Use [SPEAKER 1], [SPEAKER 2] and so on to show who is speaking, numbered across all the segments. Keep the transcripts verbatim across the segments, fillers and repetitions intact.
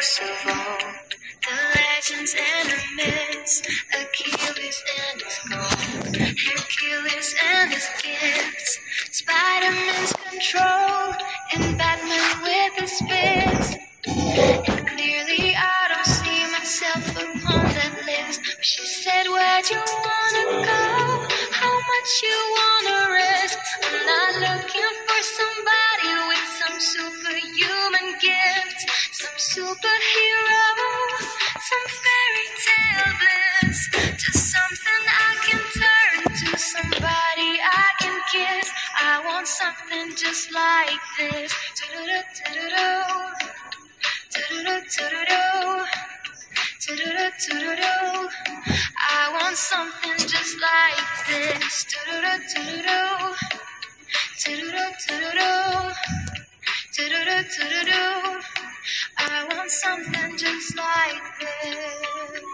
[SPEAKER 1] books of old, the legends and the myths, Achilles and his gold, Hercules and his gifts, Spider-Man's control, and Batman with his spits. And clearly I don't see myself upon that list. But she said, where'd you wanna go? How much you wanna risk? I'm not looking for somebody with some superhuman gift, some superhero, some fairy tale bliss, just something I can turn to, somebody I can kiss. I want something just like this. Do-do-do-do-do-do. Do-do-do-do-do-do. Do-do-do-do-do-do. I want something just like this. Do-do-do-do-do-do. Do-do-do-do-do-do. Do-do-do-do-do-do. I want something just like this.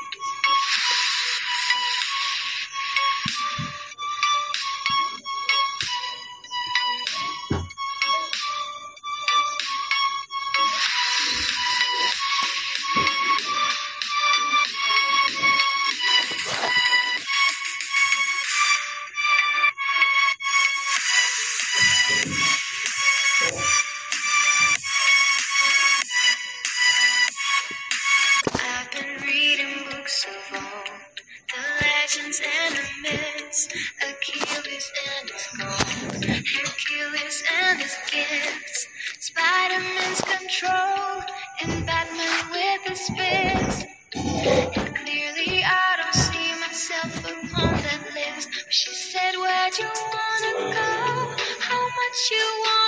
[SPEAKER 1] I've been reading books of old, the legends and the myths, Achilles and his gold, Hercules and his gifts, Spider-Man's control, and Batman with his spits. And clearly I don't see myself upon that list. But she said, where'd you wanna go? How much you want?